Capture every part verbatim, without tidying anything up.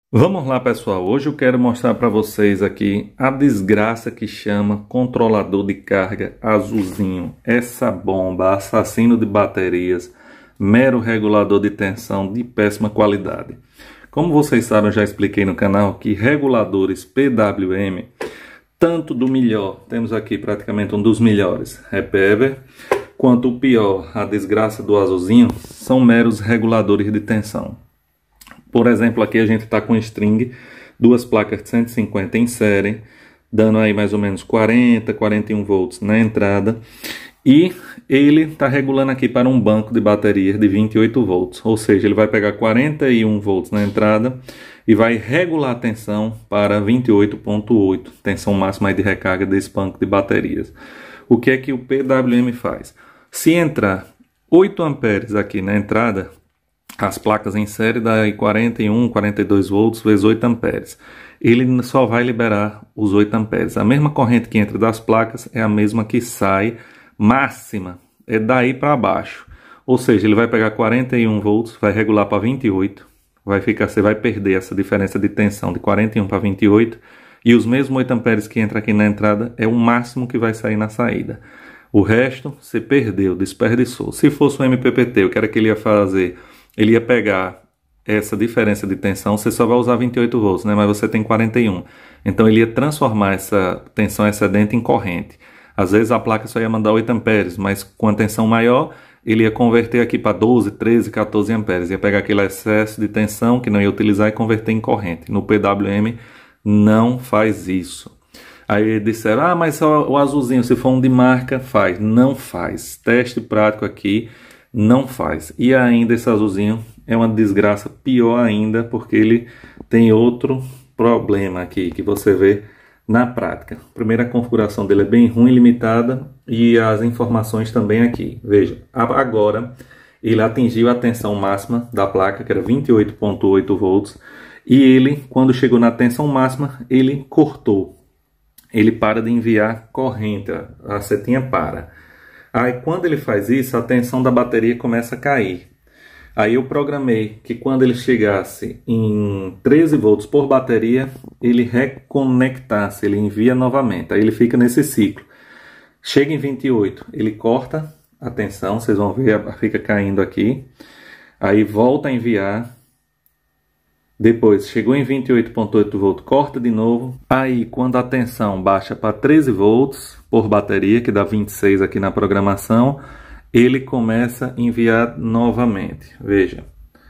Vamos lá, pessoal. Hoje eu quero mostrar para vocês aqui a desgraça que chama controlador de carga azulzinho. Essa bomba, assassino de baterias, mero regulador de tensão de péssima qualidade. Como vocês sabem, eu já expliquei no canal que reguladores P W M, tanto do melhor, temos aqui praticamente um dos melhores, Repever, quanto o pior, a desgraça do azulzinho, são meros reguladores de tensão. Por exemplo, aqui a gente está com string, duas placas de cento e cinquenta em série, dando aí mais ou menos quarenta, quarenta e um volts na entrada. E ele está regulando aqui para um banco de baterias de vinte e oito volts. Ou seja, ele vai pegar quarenta e um volts na entrada e vai regular a tensão para vinte e oito ponto oito, tensão máxima de recarga desse banco de baterias. O que é que o P W M faz? Se entrar oito amperes aqui na entrada, as placas em série dá quarenta e um, quarenta e dois volts vezes oito amperes. Ele só vai liberar os oito amperes. A mesma corrente que entra das placas é a mesma que sai, máxima, é daí para baixo. Ou seja, ele vai pegar quarenta e um volts, vai regular para vinte e oito, vai ficar, você vai perder essa diferença de tensão de quarenta e um para vinte e oito, e os mesmos oito amperes que entra aqui na entrada é o máximo que vai sair na saída. O resto você perdeu, desperdiçou. Se fosse um M P P T, o que era que ele ia fazer? Ele ia pegar essa diferença de tensão, você só vai usar vinte e oito volts, né? Mas você tem quarenta e um. Então ele ia transformar essa tensão excedente em corrente. Às vezes a placa só ia mandar oito amperes, mas com a tensão maior, ele ia converter aqui para doze, treze, quatorze amperes. Ia pegar aquele excesso de tensão que não ia utilizar e converter em corrente. No P W M não faz isso. Aí disseram, ah, mas só o azulzinho, se for um de marca, faz. Não faz. Teste prático aqui. Não faz. E ainda esse azulzinho é uma desgraça pior ainda, porque ele tem outro problema aqui que você vê na prática. Primeiro, a configuração dele é bem ruim, limitada, e as informações também aqui. Veja, agora ele atingiu a tensão máxima da placa, que era vinte e oito ponto oito volts, e ele, quando chegou na tensão máxima, ele cortou. Ele para de enviar corrente, a setinha para. Aí quando ele faz isso, a tensão da bateria começa a cair. Aí eu programei que quando ele chegasse em treze volts por bateria, ele reconectasse, ele envia novamente. Aí ele fica nesse ciclo. Chega em vinte e oito, ele corta a tensão, vocês vão ver, fica caindo aqui. Aí volta a enviar. Depois, chegou em vinte e oito ponto oito volts, corta de novo. Aí, quando a tensão baixa para treze volts por bateria, que dá vinte e seis aqui na programação, ele começa a enviar novamente. Veja.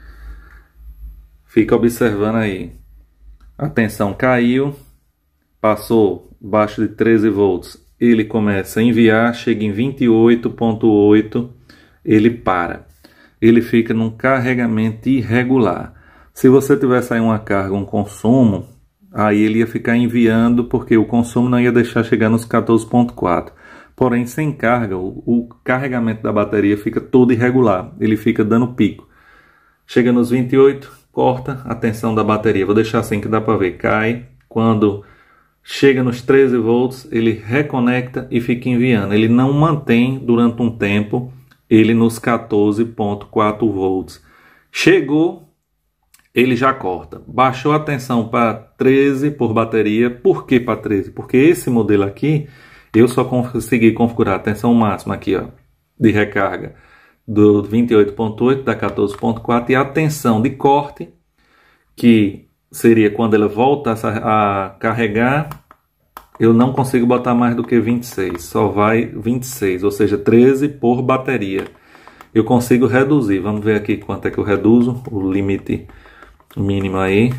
Fica observando aí. A tensão caiu, passou abaixo de treze volts, ele começa a enviar, chega em vinte e oito ponto oito, ele para. Ele fica num carregamento irregular. Se você tivesse aí uma carga, um consumo, aí ele ia ficar enviando, porque o consumo não ia deixar chegar nos quatorze ponto quatro. Porém, sem carga, o, o carregamento da bateria fica todo irregular. Ele fica dando pico. Chega nos vinte e oito, corta a tensão da bateria. Vou deixar assim que dá para ver. Cai. Quando chega nos treze volts, ele reconecta e fica enviando. Ele não mantém durante um tempo ele nos quatorze ponto quatro volts. Chegou, ele já corta. Baixou a tensão para treze por bateria. Por que para treze? Porque esse modelo aqui, eu só consegui configurar a tensão máxima aqui, ó, de recarga do vinte e oito ponto oito, da quatorze ponto quatro, e a tensão de corte, que seria quando ela volta a carregar, eu não consigo botar mais do que vinte e seis. Só vai vinte e seis, ou seja, treze por bateria. Eu consigo reduzir. Vamos ver aqui quanto é que eu reduzo, o limite mínimo aí.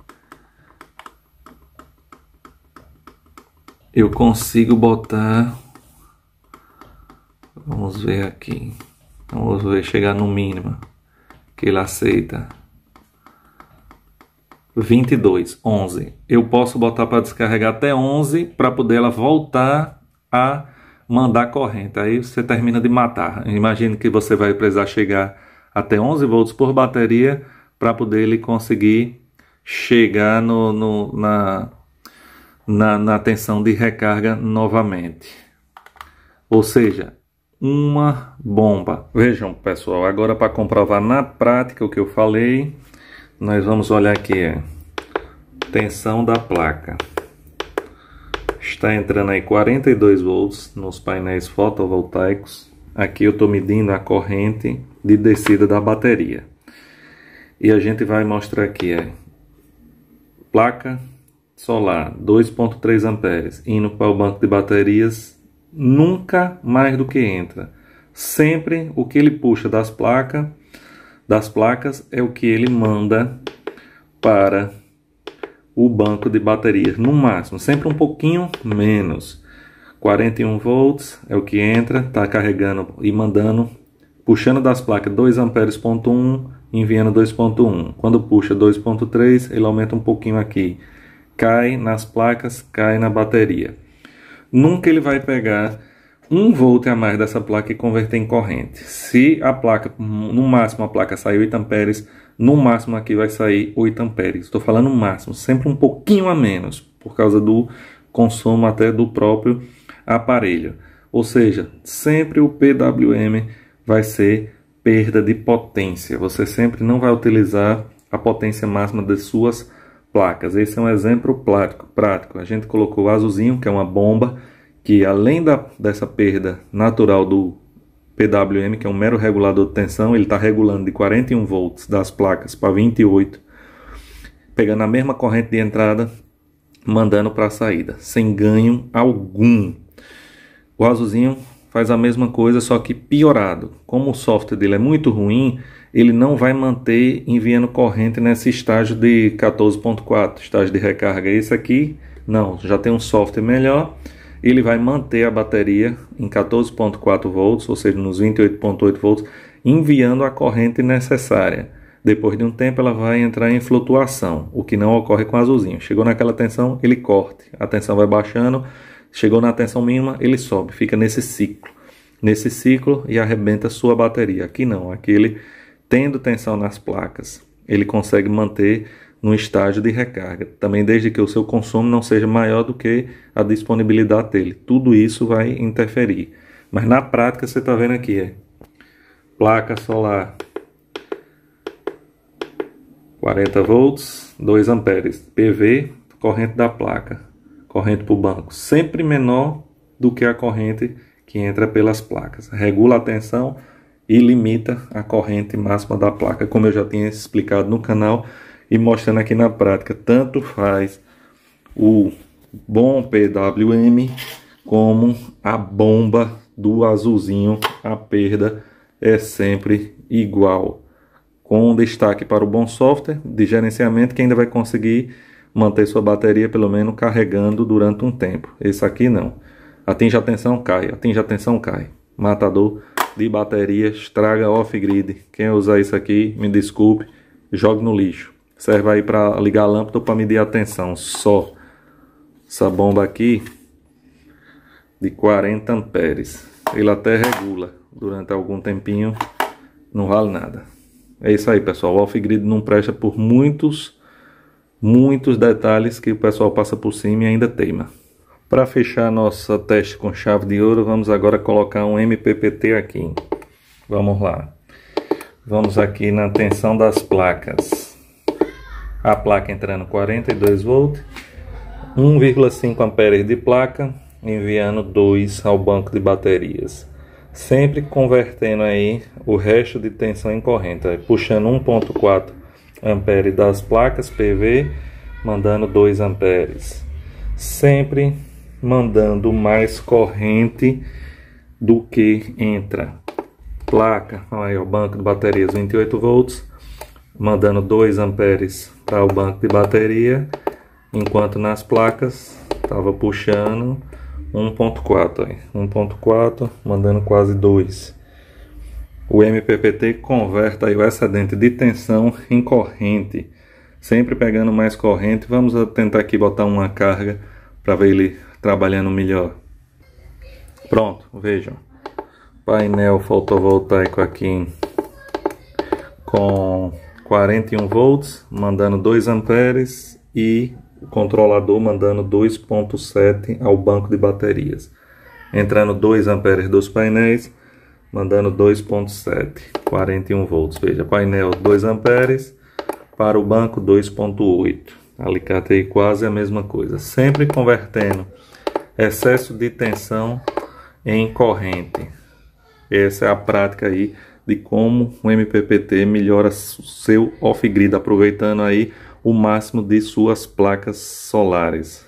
Eu consigo botar, vamos ver aqui, vamos ver, chegar no mínimo que ele aceita, vinte e dois, onze. Eu posso botar para descarregar até onze, para poder ela voltar a mandar corrente. Aí você termina de matar. Imagine que você vai precisar chegar até onze volts por bateria, para poder ele conseguir chegar no, no, na, na, na tensão de recarga novamente. Ou seja, uma bomba. Vejam, pessoal, agora para comprovar na prática o que eu falei, nós vamos olhar aqui. Tensão da placa. Está entrando aí quarenta e dois volts nos painéis fotovoltaicos. Aqui eu estou medindo a corrente de descida da bateria. E a gente vai mostrar aqui, é, placa solar, dois ponto três amperes, indo para o banco de baterias, nunca mais do que entra. Sempre o que ele puxa das placas, das placas é o que ele manda para o banco de baterias, no máximo, sempre um pouquinho menos. quarenta e um volts é o que entra, está carregando e mandando, puxando das placas dois amperes ponto um, enviando dois ponto um. Quando puxa dois ponto três, ele aumenta um pouquinho aqui, cai nas placas, cai na bateria. Nunca ele vai pegar um volt a mais dessa placa e converter em corrente. Se a placa, no máximo a placa sai oito amperes, no máximo aqui vai sair oito amperes. Estou falando máximo, sempre um pouquinho a menos, por causa do consumo até do próprio aparelho. Ou seja, sempre o P W M vai ser perda de potência. Você sempre não vai utilizar a potência máxima das suas placas. Esse é um exemplo prático. prático. A gente colocou o azulzinho, que é uma bomba, que além da, dessa perda natural do P W M, que é um mero regulador de tensão, ele está regulando de quarenta e um volts das placas para vinte e oito, pegando a mesma corrente de entrada, mandando para a saída, sem ganho algum. O azulzinho faz a mesma coisa, só que piorado. Como o software dele é muito ruim, ele não vai manter enviando corrente nesse estágio de quatorze ponto quatro, estágio de recarga. Esse aqui, não, já tem um software melhor. Ele vai manter a bateria em quatorze ponto quatro volts, ou seja, nos vinte e oito ponto oito volts, enviando a corrente necessária. Depois de um tempo ela vai entrar em flutuação, o que não ocorre com o azulzinho. Chegou naquela tensão, ele corte, a tensão vai baixando, chegou na tensão mínima, ele sobe, fica nesse ciclo. Nesse ciclo e arrebenta a sua bateria. Aqui não, aqui ele, tendo tensão nas placas, ele consegue manter no estágio de recarga, também desde que o seu consumo não seja maior do que a disponibilidade dele. Tudo isso vai interferir, mas na prática você está vendo aqui, é placa solar quarenta volts, dois amperes, P V, corrente da placa, corrente para o banco, sempre menor do que a corrente que entra pelas placas, regula a tensão e limita a corrente máxima da placa, como eu já tinha explicado no canal e mostrando aqui na prática. Tanto faz o bom P W M como a bomba do azulzinho, a perda é sempre igual, com destaque para o bom software de gerenciamento, que ainda vai conseguir manter sua bateria pelo menos carregando durante um tempo. Esse aqui não, atinge a tensão, cai, atinge a tensão, cai, matador de bateria, estraga off-grid. Quem usar isso aqui, me desculpe, jogue no lixo. Serve aí para ligar a lâmpada ou para medir a tensão só. Essa bomba aqui de quarenta amperes, ele até regula durante algum tempinho, não vale nada. É isso aí, pessoal. O off-grid não presta por muitos, muitos detalhes que o pessoal passa por cima e ainda teima. Para fechar nossa teste com chave de ouro, vamos agora colocar um M P P T aqui. Vamos lá. Vamos aqui na tensão das placas. A placa entrando quarenta e dois volts, um vírgula cinco amperes de placa, enviando dois ao banco de baterias. Sempre convertendo aí o resto de tensão em corrente, aí puxando um ponto quatro amperes das placas P V, mandando dois amperes. Sempre mandando mais corrente do que entra. Placa, aí o banco de baterias vinte e oito volts, mandando dois amperes para o banco de bateria, enquanto nas placas estava puxando um ponto quatro, aí, um ponto quatro, mandando quase dois. O M P P T converte aí o excedente de tensão em corrente, sempre pegando mais corrente. Vamos tentar aqui botar uma carga para ver ele trabalhando melhor. Pronto, vejam, painel fotovoltaico aqui com quarenta e um volts, mandando dois amperes, e o controlador mandando dois ponto sete ao banco de baterias, entrando dois amperes dos painéis, mandando dois ponto sete, quarenta e um volts. Veja, painel dois amperes, para o banco dois ponto oito. Alicate aí quase a mesma coisa, sempre convertendo excesso de tensão em corrente. Essa é a prática aí de como o M P P T melhora o seu off-grid, aproveitando aí o máximo de suas placas solares.